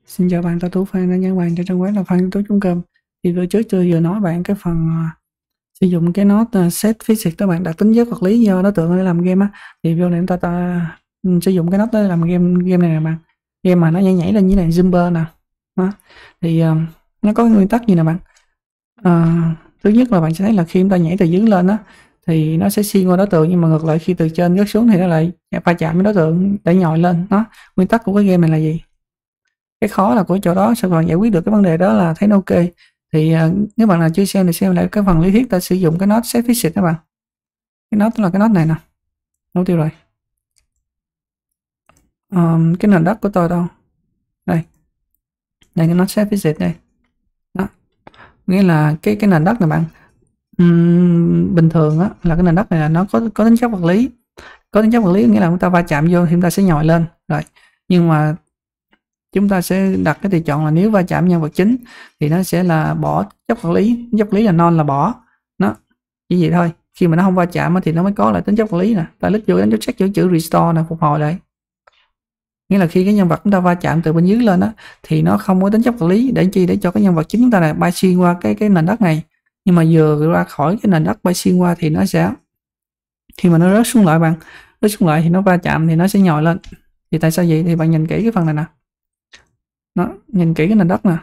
Xin chào bạn, tôi Tú Phan đã nhắn bạn cho trang web là phan.com. Thì bữa trước tôi vừa nói bạn cái phần sử dụng cái node set physics đó bạn, đặc tính chất vật lý do đối tượng để làm game á. Thì vô này ta sử dụng cái node để làm game này nè bạn. Game mà nó nhảy lên như này Zumba nè. Đó. Thì nó có cái nguyên tắc gì nè bạn. Thứ nhất là bạn sẽ thấy là khi chúng ta nhảy từ dưới lên á thì nó sẽ xuyên qua đối tượng, nhưng mà ngược lại khi từ trên rớt xuống thì nó lại va chạm với đối tượng để nhồi lên. Đó, nguyên tắc của cái game này là gì? Cái khó là của chỗ đó, sao bạn giải quyết được cái vấn đề đó là thấy nó ok. Thì nếu bạn nào chưa xem thì xem lại cái phần lý thuyết ta sử dụng cái node set physics các bạn. Cái node là cái node này nè, đâu tiêu rồi. Cái nền đất của tôi đâu, đây đây cái node set physics đây. Đó, nghĩa là cái nền đất này bạn, bình thường á là cái nền đất này là nó có tính chất vật lý. Có tính chất vật lý nghĩa là chúng ta va chạm vô thì chúng ta sẽ nhồi lên rồi, nhưng mà chúng ta sẽ đặt cái tùy chọn là nếu va chạm nhân vật chính thì nó sẽ là bỏ chất vật lý. Chất vật lý là non là bỏ, nó chỉ vậy thôi. Khi mà nó không va chạm thì nó mới có lại tính chất vật lý nè. Ta click vô đánh dấu check chữ restore nè, phục hồi lại. Nghĩa là khi cái nhân vật chúng ta va chạm từ bên dưới lên á thì nó không có tính chất vật lý, để chi, để cho cái nhân vật chính chúng ta này bay xuyên qua cái nền đất này. Nhưng mà vừa ra khỏi cái nền đất bay xuyên qua thì nó sẽ, khi mà nó rớt xuống lại bạn, rớt xuống lại thì nó va chạm thì nó sẽ nhồi lên. Thì tại sao vậy? Thì bạn nhìn kỹ cái phần này nè, nó nhìn kỹ cái nền đất nè.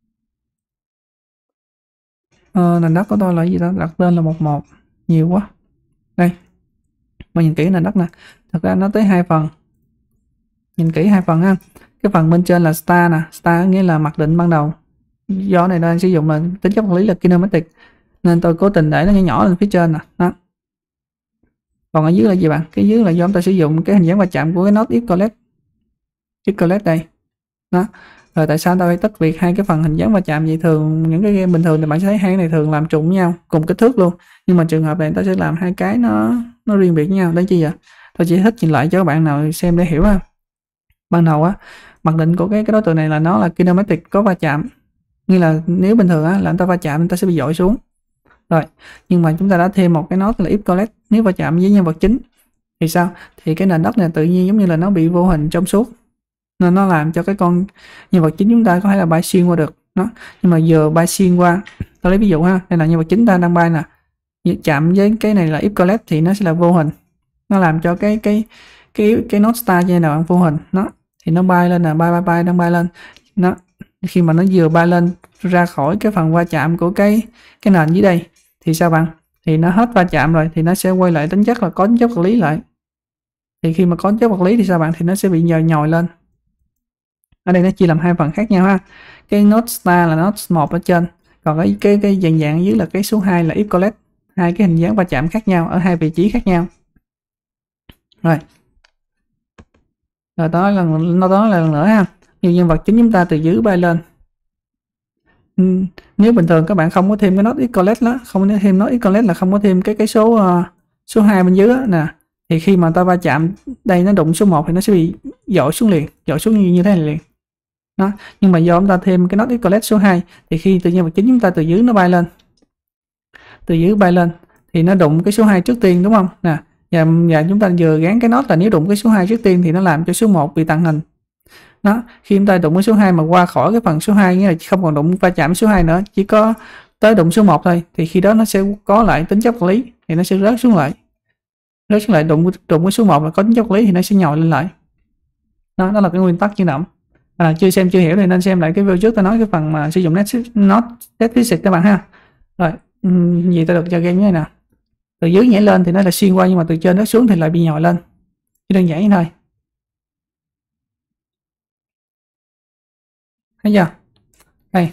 Nền đất của tôi là gì đó, đặt tên là 11 nhiều quá. Đây, bạn nhìn kỹ cái nền đất nè, thật ra nó tới 2 phần. Nhìn kỹ 2 phần ha. Cái phần bên trên là star nè, star nghĩa là mặc định ban đầu. Do này đang sử dụng là tính chất vật lý là kinematic, nên tôi cố tình để nó nhỏ nhỏ lên phía trên nè. Đó. Còn ở dưới là gì bạn? Cái dưới là do chúng ta sử dụng cái hình dáng va chạm của cái node if collect. If collect đây. Đó. Rồi tại sao ta phải tách biệt hai cái phần hình dáng va chạm vậy? Thường những cái game bình thường thì bạn sẽ thấy hai cái này thường làm trùng nhau, cùng kích thước luôn. Nhưng mà trường hợp này ta sẽ làm hai cái nó riêng biệt với nhau. Đấy chi vậy? Tôi chỉ thích nhìn lại cho các bạn nào xem để hiểu ha. Ban đầu á, mặc định của cái đối tượng này là nó là kinematic, có va chạm. Như là nếu bình thường á là người ta va chạm người ta sẽ bị dội xuống. Rồi, nhưng mà chúng ta đã thêm một cái node là if collect, nếu va chạm với nhân vật chính thì sao? Thì cái nền đất này tự nhiên giống như là nó bị vô hình trong suốt, nên nó làm cho cái con nhân vật chính chúng ta có thể là bay xuyên qua được nó. Nhưng mà giờ bay xuyên qua, tôi lấy ví dụ ha, đây là nhân vật chính ta đang bay nè, chạm với cái này là if collect thì nó sẽ là vô hình, nó làm cho cái node star như nào vô hình, nó thì nó bay lên nè, bay đang bay lên. Nó khi mà nó vừa bay lên ra khỏi cái phần va chạm của cái nền dưới đây thì sao bạn? Thì nó hết va chạm rồi thì nó sẽ quay lại tính chất là có tính chất vật lý lại. Thì khi mà có tính chất vật lý thì sao bạn? Thì nó sẽ bị nhồi lên. Ở đây nó chia làm hai phần khác nhau ha. Cái node star là node 1 ở trên, còn cái dạng ở dưới là cái số 2 là if collect. Hai cái hình dáng va chạm khác nhau ở hai vị trí khác nhau. Rồi đó là lần nữa ha. Như nhân vật chính chúng ta từ dưới bay lên. Nếu bình thường các bạn không có thêm cái node if collect đó, không có thêm node if collect là không có thêm cái số 2 bên dưới đó, nè, thì khi mà ta va chạm đây nó đụng số 1 thì nó sẽ bị dội xuống liền, dội xuống như thế này liền. Đó. Nhưng mà do chúng ta thêm cái node if collect số 2 thì khi từ nhân vật chính chúng ta từ dưới nó bay lên, từ dưới bay lên thì nó đụng cái số 2 trước tiên, đúng không nè. Và chúng ta vừa gán cái node là nếu đụng cái số 2 trước tiên thì nó làm cho số 1 bị tàng hình. Đó, khi chúng ta đụng cái số 2 mà qua khỏi cái phần số 2, nghĩa là không còn đụng va chạm số 2 nữa, chỉ có tới đụng số 1 thôi, thì khi đó nó sẽ có lại tính chất vật lý, thì nó sẽ rớt xuống lại. Rớt xuống lại đụng cái số 1 là có tính chất vật lý thì nó sẽ nhồi lên lại. Đó là cái nguyên tắc chuyển động. Chưa xem chưa hiểu thì nên xem lại cái video trước tôi nói cái phần mà sử dụng node set physics các bạn ha. Rồi, gì ta được cho game như thế nào? Từ dưới nhảy lên thì nó là xuyên qua, nhưng mà từ trên nó xuống thì lại bị nhồi lên. Chỉ đơn giản như thôi. Thấy chưa? Đây.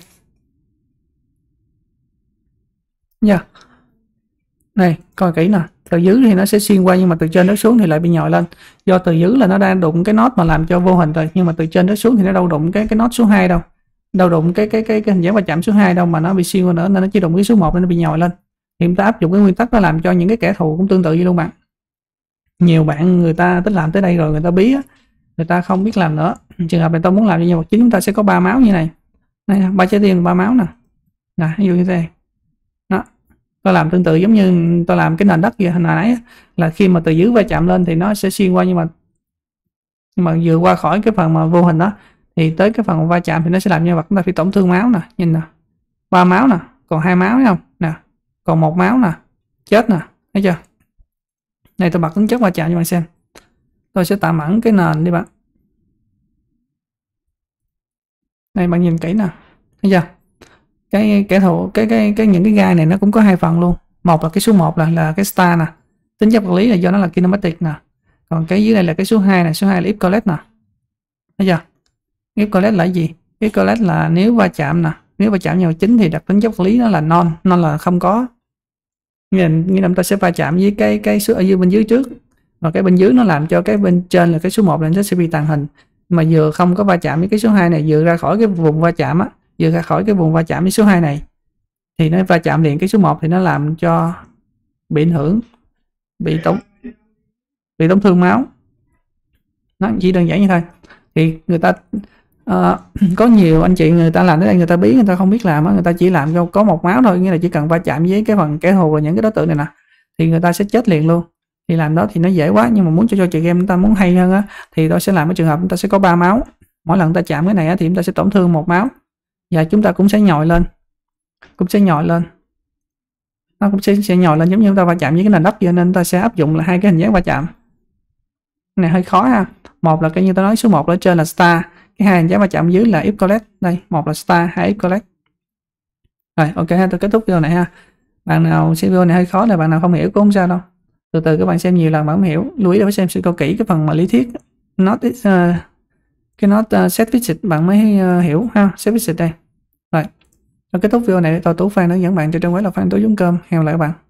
Nha. Này, coi kỹ nè, từ dưới thì nó sẽ xuyên qua, nhưng mà từ trên nó xuống thì lại bị nhồi lên. Do từ dưới là nó đang đụng cái node mà làm cho vô hình rồi, nhưng mà từ trên nó xuống thì nó đâu đụng cái node số 2 đâu. Đâu đụng cái hình dáng va chạm số 2 đâu, mà nó bị xuyên qua nữa, nên nó chỉ đụng cái số 1 nên nó bị nhồi lên. Thì chúng ta áp dụng cái nguyên tắc đó làm cho những cái kẻ thù cũng tương tự như luôn bạn. Nhiều bạn người ta tính làm tới đây rồi người ta bí á, người ta không biết làm nữa. Trường hợp này tôi muốn làm cho nhân vật chính chúng ta sẽ có 3 máu như này. Đây, 3 trái tim 3 máu nè. Nè, ví dụ như thế. Đó. Tôi làm tương tự giống như tôi làm cái nền đất kia hồi nãy, là khi mà từ dưới va chạm lên thì nó sẽ xuyên qua, nhưng mà vừa qua khỏi cái phần mà vô hình đó thì tới cái phần va chạm thì nó sẽ làm nhân vật chúng ta bị tổn thương máu nè, nhìn nè, 3 máu nè, còn 2 máu thấy không nè, còn 1 máu nè, chết nè, thấy chưa? Này tôi bật tính chất va chạm cho bạn xem. Tôi sẽ tạm ẩn cái nền đi bạn. Này bạn nhìn kỹ nè, thấy chưa? Cái kẻ thù cái những cái gai này nó cũng có 2 phần luôn. Một là cái số 1 là cái star nè. Tính chất vật lý là do nó là kinematic nè. Còn cái dưới đây là cái số 2 nè, số 2 là if collect nè. Thấy chưa? If collect là gì? If collect là nếu va chạm nè, nếu va chạm nhau chính thì đặc tính chất vật lý nó là non là không có. Nghĩa là ta sẽ va chạm với cái số ở dưới bên dưới trước, và cái bên dưới nó làm cho cái bên trên là cái số 1 là nó sẽ bị tàng hình, mà vừa không có va chạm với cái số 2 này, vừa ra khỏi cái vùng va chạm á, vừa ra khỏi cái vùng va chạm với số 2 này thì nó va chạm liền cái số 1 thì nó làm cho bị ảnh hưởng, bị tổn thương máu. Nó chỉ đơn giản như thôi. Thì người ta có nhiều anh chị người ta làm tới đây người ta bí, người ta không biết làm á, người ta chỉ làm cho có 1 máu thôi, nghĩa là chỉ cần va chạm với cái phần kẻ thù là những cái đối tượng này nè thì người ta sẽ chết liền luôn. Thì làm đó thì nó dễ quá, nhưng mà muốn cho chị game chúng ta muốn hay hơn á thì tôi sẽ làm cái trường hợp chúng ta sẽ có 3 máu, mỗi lần ta chạm cái này á, thì chúng ta sẽ tổn thương 1 máu và chúng ta cũng sẽ nhồi lên, nó cũng sẽ nhồi lên giống như chúng ta va chạm với cái nền đất vậy, nên ta sẽ áp dụng là 2 cái hình dáng va chạm. Cái này hơi khó ha. Một là cái như tôi nói, số 1 ở trên là star, cái 2 hình dáng va chạm dưới là if collect. Đây, một là star, 2 if collect. Rồi, ok ha, tôi kết thúc video này ha. Bạn nào xem video này hơi khó là bạn nào không hiểu cũng không sao đâu. Từ từ các bạn xem nhiều lần bạn mới hiểu. Lưu ý là phải xem sự câu kỹ cái phần mà lý thuyết. Cái note set visit bạn mới hiểu ha. Set visit đây. Rồi. Tôi kết thúc video này, tôi Tú Phan đã dẫn bạn cho trang web là phantoú.com. Hẹn gặp lại các bạn.